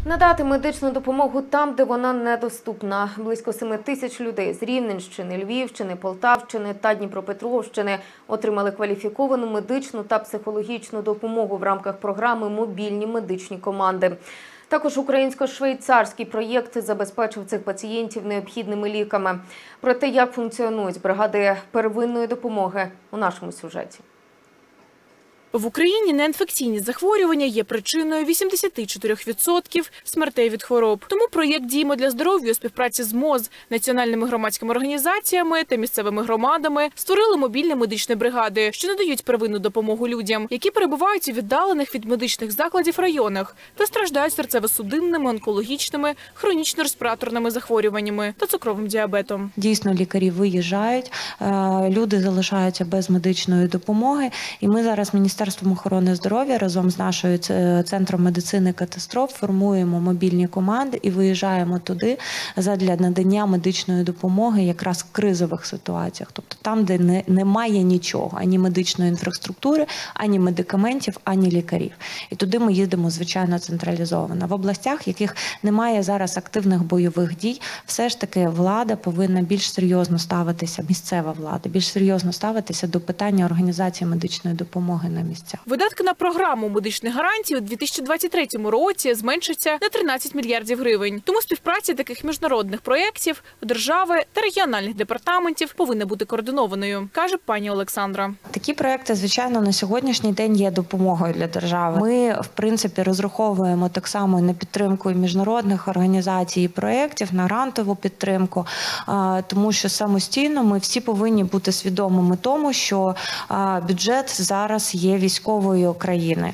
Надати медичну допомогу там, де вона недоступна. Близько 7 тисяч людей з Рівненщини, Львівщини, Полтавщини та Дніпропетровщини отримали кваліфіковану медичну та психологічну допомогу в рамках програми «Мобільні медичні команди». Також українсько-швейцарський проєкт забезпечив цих пацієнтів необхідними ліками. Про те, як функціонують бригади первинної допомоги у нашому сюжеті. В Україні неінфекційні захворювання є причиною 84% смертей від хвороб. Тому проєкт «Діємо для здоров'я» у співпраці з МОЗ, національними громадськими організаціями та місцевими громадами створили мобільні медичні бригади, що надають первинну допомогу людям, які перебувають у віддалених від медичних закладів районах та страждають серцево-судинними, онкологічними, хронічно-респіраторними захворюваннями та цукровим діабетом. Дійсно, лікарі виїжджають, люди залишаються без медичної допомоги, і ми зараз Міністерством охорони здоров'я разом з нашою Центром медицини катастроф формуємо мобільні команди і виїжджаємо туди задля надання медичної допомоги якраз в кризових ситуаціях. Тобто там, де немає нічого, ані медичної інфраструктури, ані медикаментів, ані лікарів. І туди ми їздимо, звичайно, централізовано. В областях, в яких немає зараз активних бойових дій, все ж таки влада повинна більш серйозно ставитися, місцева влада, більш серйозно ставитися до питання організації медичної допомоги на місцях. Видатки на програму медичних гарантій у 2023 році зменшаться на 13 мільярдів гривень. Тому співпраця таких міжнародних проєктів держави та регіональних департаментів повинна бути координованою, каже пані Олександра. Такі проєкти, звичайно, на сьогоднішній день є допомогою для держави. Ми, в принципі, розраховуємо так само на підтримку міжнародних організацій і проєктів, на грантову підтримку, тому що самостійно ми всі повинні бути свідомими тому, що бюджет зараз є військової країни.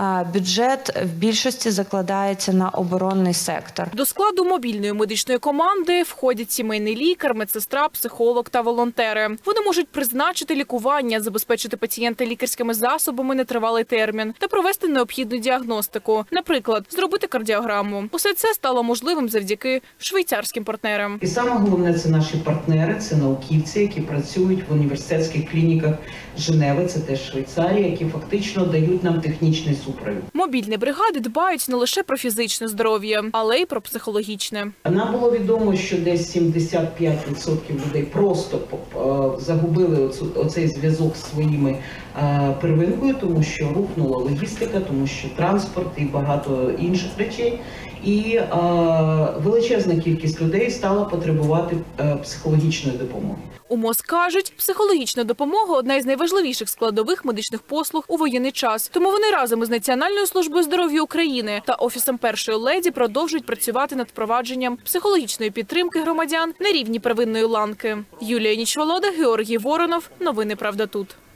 Бюджет в більшості закладається на оборонний сектор. До складу мобільної медичної команди входять сімейний лікар, медсестра, психолог та волонтери. Вони можуть призначити лікування, забезпечити пацієнта лікарськими засобами на тривалий термін та провести необхідну діагностику. Наприклад, зробити кардіограму. Усе це стало можливим завдяки швейцарським партнерам. І саме головне – це наші партнери, це науковці, які працюють в університетських клініках Женеви, це теж Швейцарія, які фактично дають нам технічний супровід. Мобільні бригади дбають не лише про фізичне здоров'я, але й про психологічне. Нам було відомо, що десь 75% людей просто загубили оцей зв'язок з своїми первинкою, тому що рухнула логістика, тому що транспорт і багато інших речей. І величезна кількість людей стала потребувати психологічної допомоги. У МОЗ кажуть, психологічна допомога – одна із найважливіших складових медичних послуг у воєнний час. Тому вони разом із Національною службою здоров'я України та Офісом першої леді продовжують працювати над впровадженням психологічної підтримки громадян на рівні первинної ланки. Юлія Нічволода, Георгій Воронов. Новини «Правда тут».